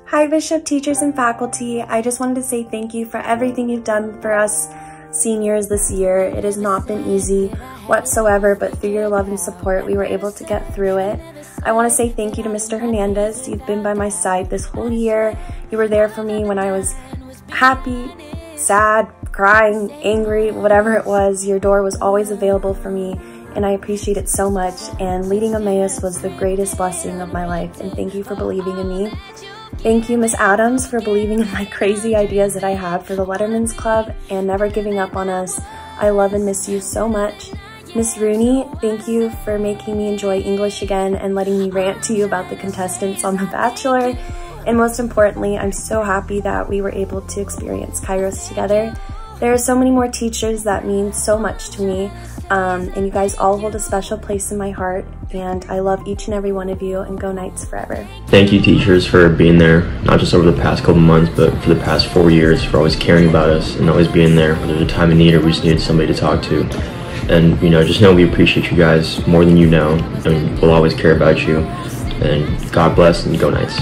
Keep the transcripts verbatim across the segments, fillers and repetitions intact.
Hi Bishop, teachers and faculty. I just wanted to say thank you for everything you've done for us seniors this year. It has not been easy whatsoever, but through your love and support, we were able to get through it. I want to say thank you to Mister Hernandez. You've been by my side this whole year. You were there for me when I was happy, sad, crying, angry, whatever it was. Your door was always available for me, and I appreciate it so much. And leading Emmaus was the greatest blessing of my life, and thank you for believing in me. Thank you, Miss Adams, for believing in my crazy ideas that I had for the Letterman's Club and never giving up on us. I love and miss you so much. Miss Rooney, thank you for making me enjoy English again and letting me rant to you about the contestants on The Bachelor. And most importantly, I'm so happy that we were able to experience Kairos together. There are so many more teachers that mean so much to me, um, and you guys all hold a special place in my heart, and I love each and every one of you, and go Knights forever. Thank you, teachers, for being there, not just over the past couple months, but for the past four years, for always caring about us and always being there when there's a time of need or we just needed somebody to talk to. And, you know, just know we appreciate you guys more than you know, and we'll always care about you. And God bless, and go Knights.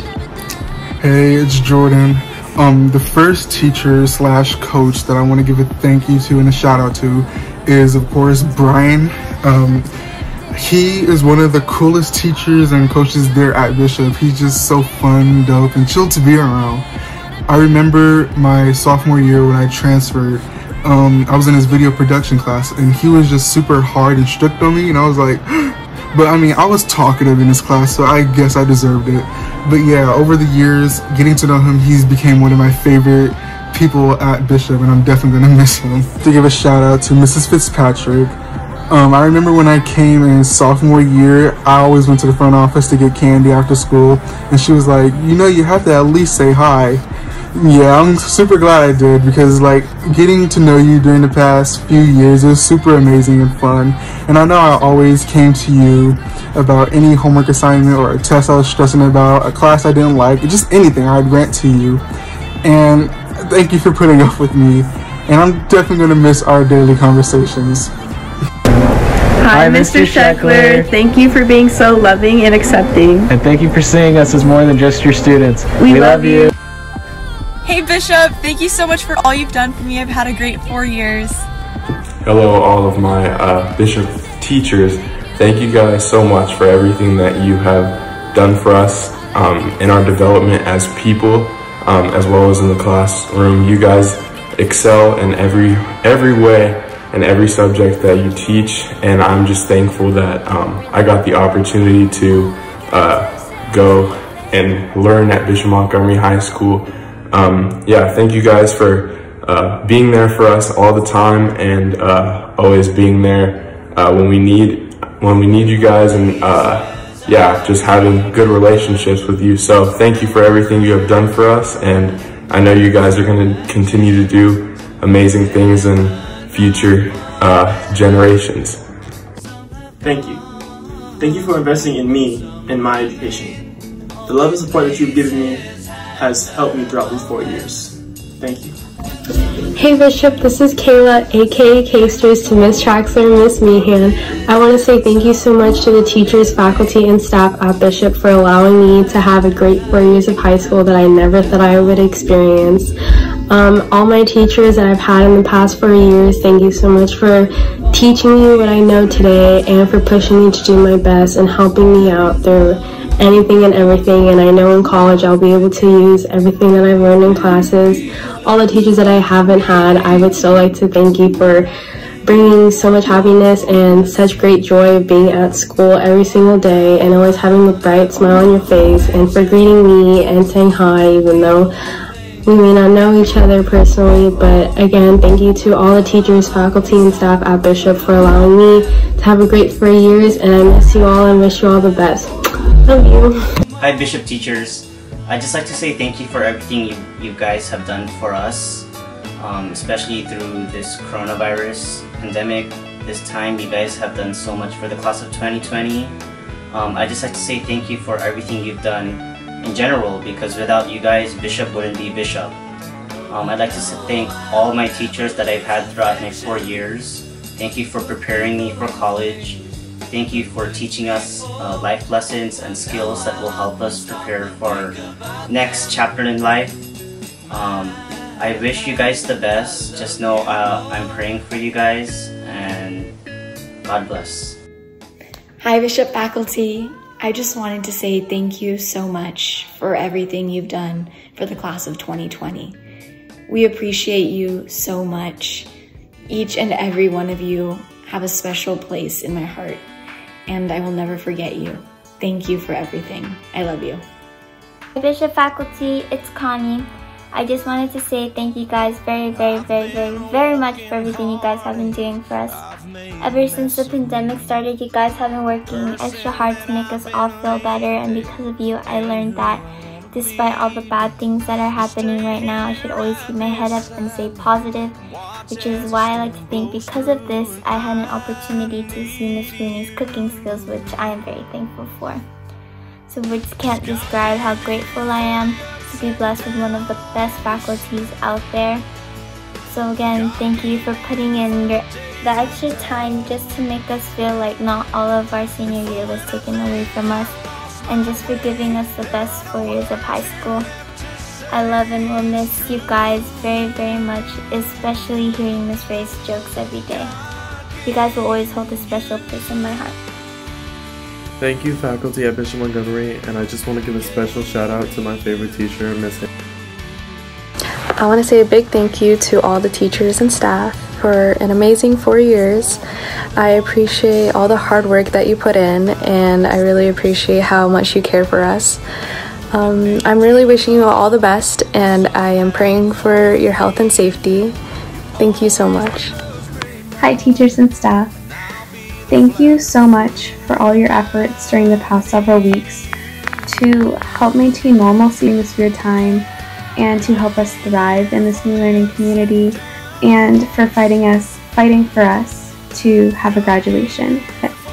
Hey, it's Jordan. Um, the first teacher slash coach that I want to give a thank you to and a shout out to is, of course, Brian. Um, he is one of the coolest teachers and coaches there at Bishop. He's just so fun, dope, and chill to be around. I remember my sophomore year when I transferred, um, I was in his video production class, and he was just super hard and strict on me, and I was like, but I mean, I was talkative in his class, so I guess I deserved it. But yeah, over the years, getting to know him, he's became one of my favorite people at Bishop, and I'm definitely gonna miss him. To give a shout out to Missus Fitzpatrick. Um, I remember when I came in sophomore year, I always went to the front office to get candy after school, and she was like, you know, you have to at least say hi. Yeah, I'm super glad I did, because like getting to know you during the past few years is super amazing and fun. And I know I always came to you about any homework assignment or a test I was stressing about, a class I didn't like, just anything. I'd rant to you. And thank you for putting up with me. And I'm definitely going to miss our daily conversations. Hi, Mister Sheckler. Thank you for being so loving and accepting. And thank you for seeing us as more than just your students. We, we love, love you. Hey Bishop, thank you so much for all you've done for me. I've had a great four years. Hello all of my uh, Bishop teachers. Thank you guys so much for everything that you have done for us um, in our development as people, um, as well as in the classroom. You guys excel in every, every way and every subject that you teach, and I'm just thankful that um, I got the opportunity to uh, go and learn at Bishop Montgomery High School. Um, yeah, thank you guys for uh, being there for us all the time, and uh, always being there uh, when we need when we need you guys, and uh, yeah, just having good relationships with you. So thank you for everything you have done for us, and I know you guys are going to continue to do amazing things in future uh, generations. Thank you. Thank you for investing in me and my education. The love and support that you've given me has helped me throughout these four years. Thank you. Hey Bishop, this is Kayla, aka K-Sters, to Miss Traxler and Miss Meehan. I want to say thank you so much to the teachers, faculty, and staff at Bishop for allowing me to have a great four years of high school that I never thought I would experience. Um, all my teachers that I've had in the past four years, thank you so much for teaching me what I know today and for pushing me to do my best and helping me out through anything and everything. And I know in college I'll be able to use everything that I've learned in classes. All the teachers that I haven't had, I would still like to thank you for bringing so much happiness and such great joy of being at school every single day and always having a bright smile on your face, and for greeting me and saying hi even though we may not know each other personally. But again, thank you to all the teachers, faculty, and staff at Bishop for allowing me to have a great four years, and I miss you all and wish you all the best. Love you. Hi Bishop teachers. I'd just like to say thank you for everything you, you guys have done for us, um, especially through this coronavirus pandemic. This time you guys have done so much for the class of twenty twenty. Um, I'd just like to say thank you for everything you've done in general, because without you guys, Bishop wouldn't be Bishop. Um, I'd like to thank all my teachers that I've had throughout my four years. Thank you for preparing me for college. thank you for teaching us uh, life lessons and skills that will help us prepare for our next chapter in life. Um, I wish you guys the best. Just know uh, I'm praying for you guys, and God bless. Hi Bishop faculty. I just wanted to say thank you so much for everything you've done for the class of twenty twenty. We appreciate you so much. Each and every one of you have a special place in my heart, and I will never forget you. Thank you for everything. I love you. Hi Bishop faculty, it's Connie. I just wanted to say thank you guys very, very, very, very, very much for everything you guys have been doing for us. Ever since the pandemic started, you guys have been working extra hard to make us all feel better, and because of you, I learned that despite all the bad things that are happening right now, I should always keep my head up and stay positive, which is why I like to think because of this, I had an opportunity to see Miss Rooney's cooking skills, which I am very thankful for. So words can't describe how grateful I am to be blessed with one of the best faculties out there. So again, thank you for putting in your the extra time just to make us feel like not all of our senior year was taken away from us, and just for giving us the best four years of high school. I love and will miss you guys very, very much, especially hearing Miss Ray's jokes every day. You guys will always hold a special place in my heart. Thank you, faculty at Bishop Montgomery, and I just want to give a special shout out to my favorite teacher, Miss Henry. I want to say a big thank you to all the teachers and staff for an amazing four years. I appreciate all the hard work that you put in, and I really appreciate how much you care for us. Um, I'm really wishing you all the best, and I am praying for your health and safety. Thank you so much. Hi teachers and staff. Thank you so much for all your efforts during the past several weeks to help maintain normalcy in this weird time, and to help us thrive in this new learning community, and for fighting us, fighting for us to have a graduation.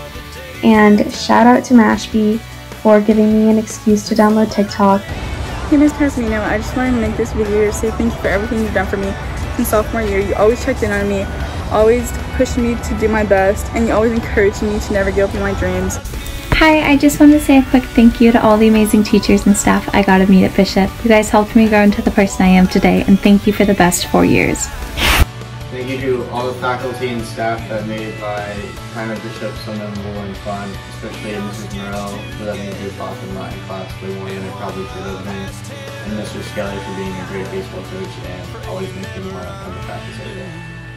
And shout out to Mashpee for giving me an excuse to download TikTok. Hey Miz Pasmino, I just wanted to make this video to say thank you for everything you've done for me since sophomore year. You always checked in on me, always pushed me to do my best, and you always encouraged me to never give up on my dreams. Hi, I just wanted to say a quick thank you to all the amazing teachers and staff I got to meet at Bishop. You guys helped me grow into the person I am today, and thank you for the best four years. Thank you to all the faculty and staff that made my time at Bishop so memorable and fun, especially Missus Morrell for letting me do golf in Latin class way more than I probably should have been, and Mister Skelly for being a great baseball coach and always making me want to come to practice every day.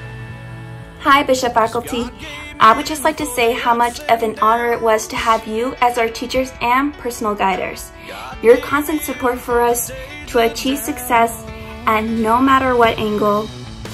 Hi Bishop faculty. I would just like to say how much of an honor it was to have you as our teachers and personal guiders. Your constant support for us to achieve success at no matter what angle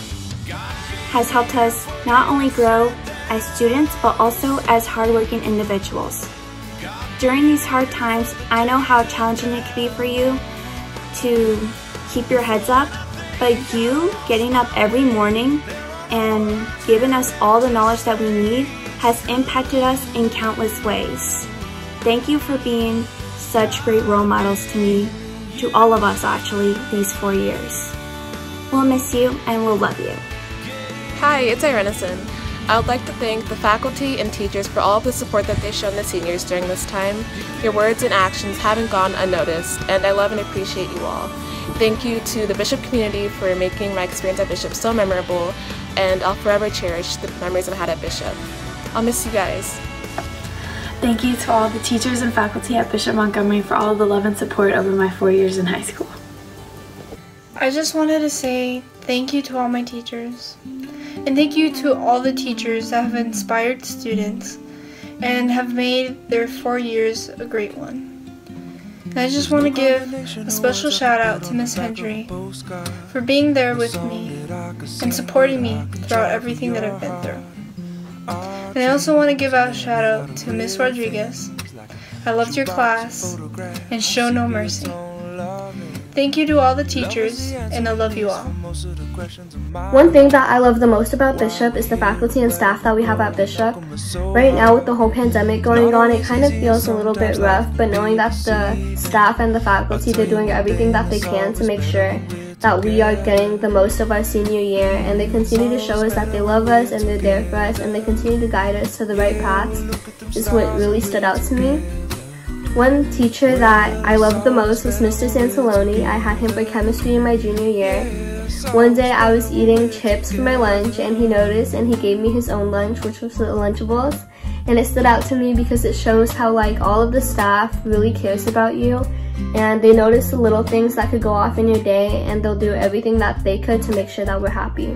has helped us not only grow as students but also as hardworking individuals. During these hard times, I know how challenging it can be for you to keep your heads up, but you getting up every morning and giving us all the knowledge that we need has impacted us in countless ways. Thank you for being such great role models to me, to all of us actually, these four years. We'll miss you and we'll love you. Hi, it's Irenison. I would like to thank the faculty and teachers for all of the support that they've shown the seniors during this time. Your words and actions haven't gone unnoticed, and I love and appreciate you all. Thank you to the Bishop community for making my experience at Bishop so memorable, and I'll forever cherish the memories I've had at Bishop. I'll miss you guys. Thank you to all the teachers and faculty at Bishop Montgomery for all the love and support over my four years in high school. I just wanted to say thank you to all my teachers, and thank you to all the teachers that have inspired students and have made their four years a great one. And I just want to give a special shout out to Miss Hendry for being there with me and supporting me throughout everything that I've been through. And I also want to give out a shout out to Miss Rodriguez. I loved your class, and show no mercy. Thank you to all the teachers, and I love you all. One thing that I love the most about Bishop is the faculty and staff that we have at Bishop. Right now with the whole pandemic going on, it kind of feels a little bit rough, but knowing that the staff and the faculty, they're doing everything that they can to make sure that we are getting the most of our senior year, and they continue to show us that they love us and they're there for us, and they continue to guide us to the right paths is what really stood out to me. One teacher that I loved the most was Mister Santaloni. I had him for chemistry in my junior year. One day I was eating chips for my lunch and he noticed and he gave me his own lunch, which was the Lunchables. And it stood out to me because it shows how like all of the staff really cares about you, and they notice the little things that could go off in your day, and they'll do everything that they could to make sure that we're happy.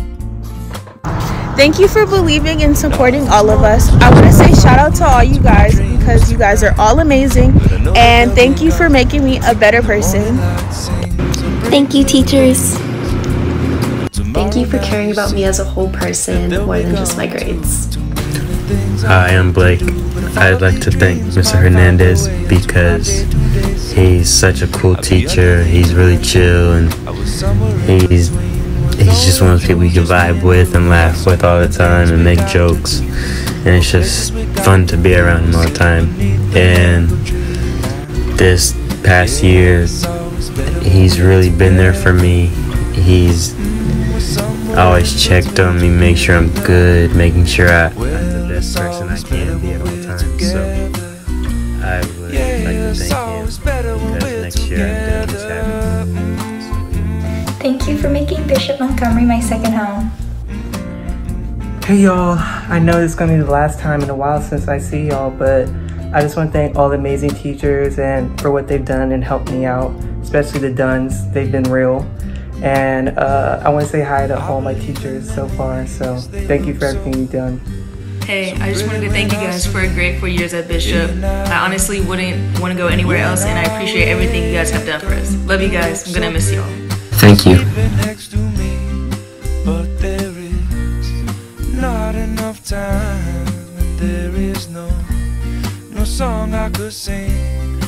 Thank you for believing and supporting all of us. I want to say shout out to all you guys because you guys are all amazing, and thank you for making me a better person. Thank you, teachers. Thank you for caring about me as a whole person more than just my grades. Hi, I'm Blake. I'd like to thank Mister Hernandez because he's such a cool teacher. He's really chill, and he's he's just one of those people you can vibe with and laugh with all the time and make jokes. And it's just fun to be around him all the time. And this past year, he's really been there for me. He's always checked on me, make sure I'm good, making sure I, I'm the best person I can be at all times. So I would like to thank him because next year I'm going to miss having. Thank you for making Bishop Montgomery my second home. Hey y'all, I know it's gonna be the last time in a while since I see y'all, but I just want to thank all the amazing teachers and for what they've done and helped me out, especially the Duns. They've been real. And uh, I want to say hi to all my teachers so far, so thank you for everything you've done. Hey, I just wanted to thank you guys for a great four years at Bishop. I honestly wouldn't want to go anywhere else, and I appreciate everything you guys have done for us. Love you guys. I'm gonna miss y'all. Thank you. But there is not enough time, and there is no no song I could sing